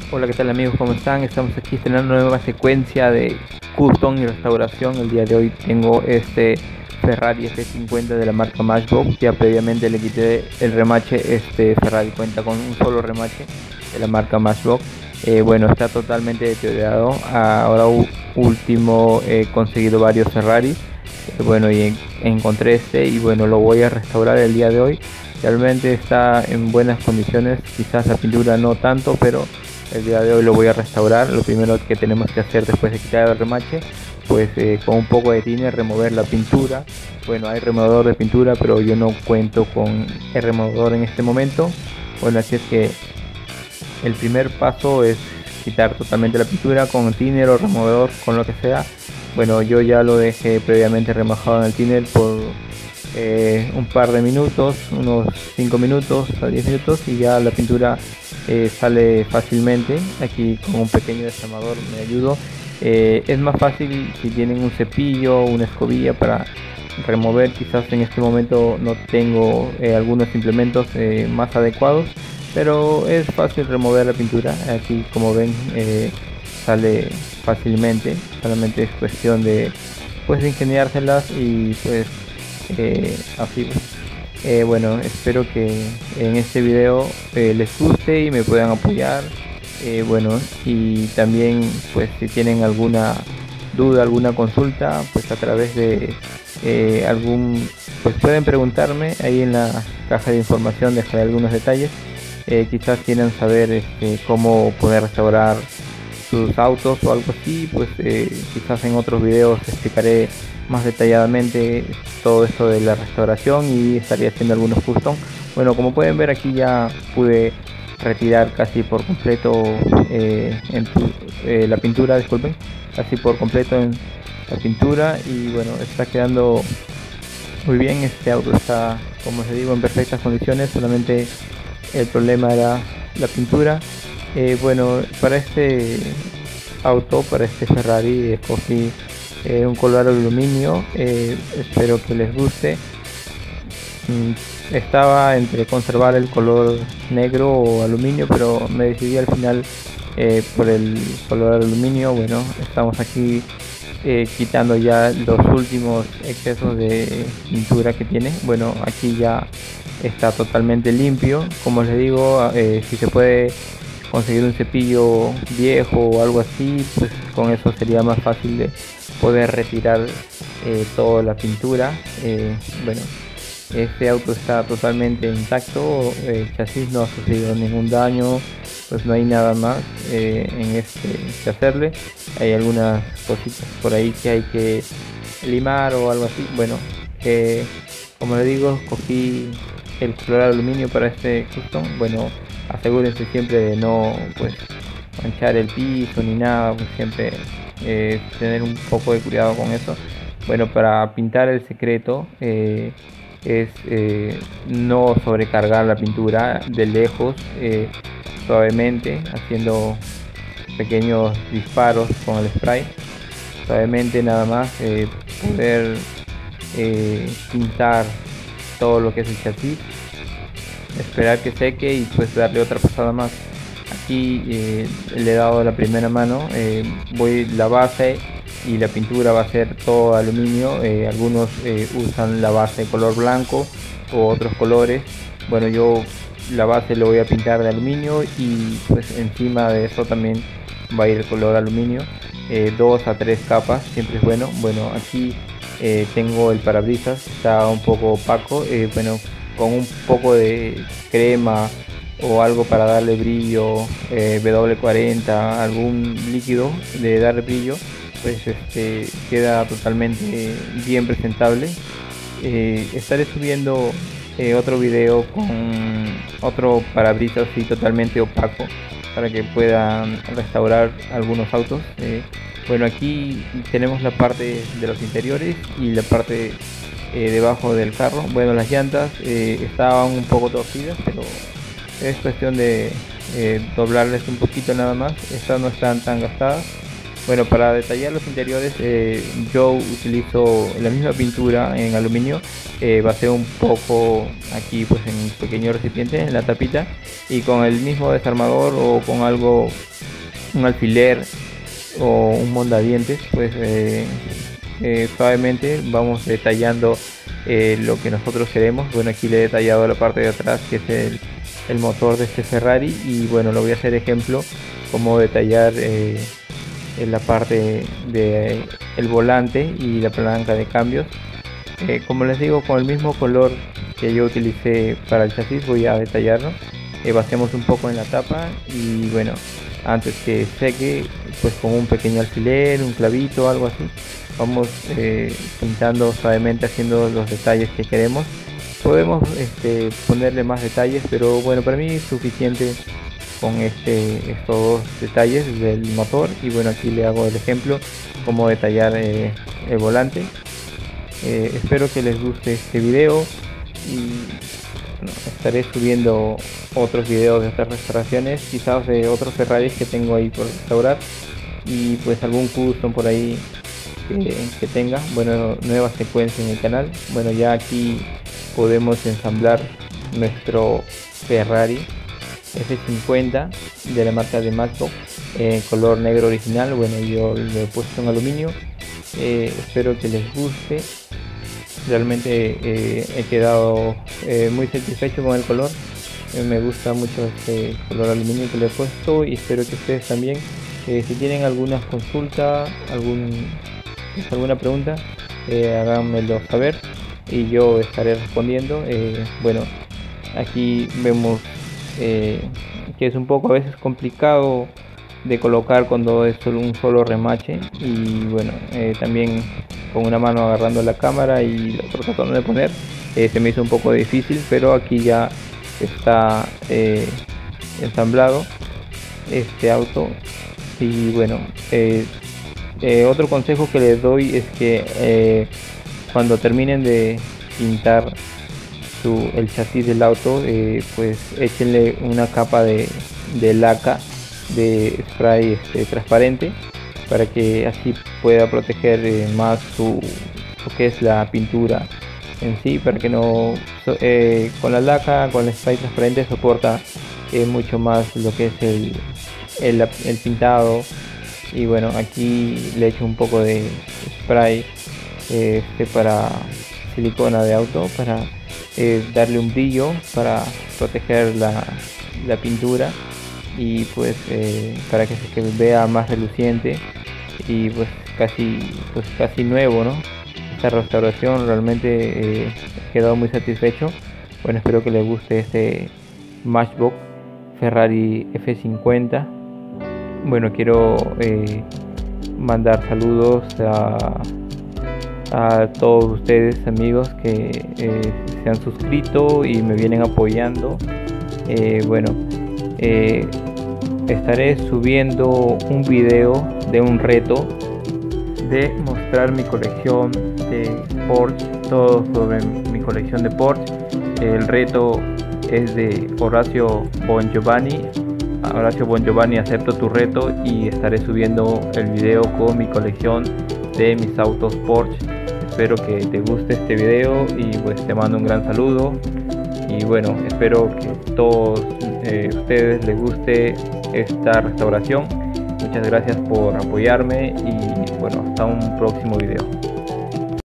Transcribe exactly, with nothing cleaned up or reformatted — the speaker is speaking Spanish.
Hola, ¿qué tal amigos? ¿Cómo están? Estamos aquí estrenando una nueva secuencia de custom y restauración. El día de hoy tengo este Ferrari F cincuenta de la marca Matchbox. Ya previamente le quité el remache. Este Ferrari cuenta con un solo remache de la marca Matchbox. Eh, bueno, está totalmente deteriorado. Ahora último he conseguido varios Ferrari. Eh, bueno, y en, encontré este y bueno, lo voy a restaurar el día de hoy. Realmente está en buenas condiciones. Quizás la pintura no tanto, pero el día de hoy lo voy a restaurar. Lo primero que tenemos que hacer después de quitar el remache, pues eh, con un poco de tiner remover la pintura. Bueno, hay removedor de pintura, pero yo no cuento con el removedor en este momento. Bueno, así es que el primer paso es quitar totalmente la pintura con tiner o removedor, con lo que sea. Bueno, yo ya lo dejé previamente remojado en el tiner por eh, un par de minutos, unos cinco minutos a diez minutos, y ya la pintura eh, sale fácilmente. Aquí con un pequeño desarmador me ayudo. Eh, es más fácil si tienen un cepillo, una escobilla para remover. Quizás en este momento no tengo eh, algunos implementos eh, más adecuados, pero es fácil remover la pintura. Aquí, como ven, eh, sale fácilmente. Solamente es cuestión de pues de ingeniárselas y pues eh, así pues. Eh, bueno, espero que en este video eh, les guste y me puedan apoyar. Eh, bueno, y también pues si tienen alguna duda, alguna consulta, pues a través de eh, algún, pues pueden preguntarme ahí en la caja de información. Dejaré algunos detalles. Eh, quizás quieran saber este, cómo poder restaurar sus autos o algo así, pues eh, quizás en otros videos explicaré más detalladamente todo esto de la restauración y estaré haciendo algunos custom. Bueno, como pueden ver, aquí ya pude retirar casi por completo eh, en tu, eh, la pintura, disculpen, casi por completo en la pintura, y bueno, está quedando muy bien. Este auto está, como les digo, en perfectas condiciones. Solamente el problema era la pintura. Eh, bueno, para este auto, para este Ferrari, escogí eh, un color aluminio. Eh, espero que les guste. Mm, estaba entre conservar el color negro o aluminio, pero me decidí al final eh, por el color aluminio. Bueno, estamos aquí eh, quitando ya los últimos excesos de pintura que tiene. Bueno, aquí ya está totalmente limpio. Como les digo, eh, si se puede conseguir un cepillo viejo o algo así, pues con eso sería más fácil de poder retirar eh, toda la pintura. Eh, bueno, este auto está totalmente intacto. El chasis no ha sufrido ningún daño, pues no hay nada más eh, en este que hacerle. Hay algunas cositas por ahí que hay que limar o algo así. Bueno, eh, como les digo, escogí el color aluminio para este custom. Bueno, asegúrense siempre de no pues manchar el piso ni nada, pues siempre eh, tener un poco de cuidado con eso. Bueno, para pintar, el secreto eh, es eh, no sobrecargar la pintura, de lejos, eh, suavemente, haciendo pequeños disparos con el spray, suavemente nada más, eh, poder eh, pintar todo lo que es el chasis, esperar que seque y pues darle otra pasada más. Aquí eh, le he dado la primera mano. Eh, voy la base y la pintura va a ser todo aluminio. Eh, algunos eh, usan la base de color blanco o otros colores. Bueno, yo la base lo voy a pintar de aluminio y pues encima de eso también va a ir el color aluminio. Eh, dos a tres capas siempre es bueno. Bueno, aquí eh, tengo el parabrisas, está un poco opaco. Eh, bueno, con un poco de crema o algo para darle brillo, eh, W cuarenta, algún líquido de dar brillo, pues este queda totalmente bien presentable. Eh, estaré subiendo eh, otro video con otro parabrisas así totalmente opaco para que puedan restaurar algunos autos. Eh, bueno, aquí tenemos la parte de los interiores y la parte eh, debajo del carro. Bueno, las llantas eh, estaban un poco torcidas, pero es cuestión de eh, doblarles un poquito nada más. Estas no están tan gastadas. Bueno, para detallar los interiores, eh, yo utilizo la misma pintura en aluminio. Eh, baseo un poco aquí pues en un pequeño recipiente, en la tapita, y con el mismo desarmador o con algo un alfiler o un mondadientes, pues eh, eh, suavemente vamos detallando eh, lo que nosotros queremos. Bueno, aquí le he detallado la parte de atrás, que es el, el motor de este Ferrari, y bueno, lo voy a hacer ejemplo cómo detallar eh, en la parte de el volante y la palanca de cambios. Eh, como les digo, con el mismo color que yo utilicé para el chasis voy a detallarlo. Eh, vaciamos un poco en la tapa y bueno, antes que seque, pues con un pequeño alfiler, un clavito, algo así, vamos eh, pintando suavemente, haciendo los detalles que queremos. Podemos este, ponerle más detalles, pero bueno, para mí es suficiente con este, estos dos detalles del motor. Y bueno, aquí le hago el ejemplo cómo detallar eh, el volante. Eh, espero que les guste este video y bueno, estaré subiendo otros videos de estas restauraciones, quizás de otros Ferraris que tengo ahí por restaurar, y pues algún custom por ahí que, que tenga. Bueno, nueva secuencia en el canal. Bueno, ya aquí podemos ensamblar nuestro Ferrari F cincuenta de la marca de Matchbox en color negro original. Bueno, yo lo he puesto en aluminio. Eh, espero que les guste. Realmente eh, he quedado eh, muy satisfecho con el color. Eh, me gusta mucho este color aluminio que le he puesto y espero que ustedes también. Eh, si tienen alguna consulta, algún, alguna pregunta, eh, háganmelo saber y yo estaré respondiendo. Eh, bueno, aquí vemos eh, que es un poco a veces complicado de colocar cuando es solo un solo remache, y bueno, eh, también con una mano agarrando la cámara y la otra tratando de poner, eh, se me hizo un poco difícil, pero aquí ya está eh, ensamblado este auto. Y bueno, eh, eh, otro consejo que les doy es que eh, cuando terminen de pintar su, el chasis del auto, eh, pues échenle una capa de, de laca de spray este, transparente, para que así pueda proteger eh, más su lo que es la pintura en sí, para que no eh, con la laca, con el spray transparente soporta eh, mucho más lo que es el, el, el pintado. Y bueno, aquí le echo un poco de spray eh, este para silicona de auto, para eh, darle un brillo, para proteger la, la pintura, y pues eh, para que se vea más reluciente y pues casi pues casi nuevo, ¿no? Esta restauración realmente eh, he quedado muy satisfecho. Bueno, espero que les guste este Matchbox Ferrari F cincuenta. Bueno, quiero eh, mandar saludos a, a todos ustedes, amigos, que eh, se han suscrito y me vienen apoyando. Eh, bueno, eh, estaré subiendo un video de un reto de mostrar mi colección de Porsche, todo sobre mi colección de Porsche. El reto es de Horacio Bongiovanni. Horacio Bongiovanni, acepto tu reto, y estaré subiendo el video con mi colección de mis autos Porsche. Espero que te guste este video y pues te mando un gran saludo. Y bueno, espero que todos eh, ustedes les guste esta restauración. Muchas gracias por apoyarme y bueno, hasta un próximo video.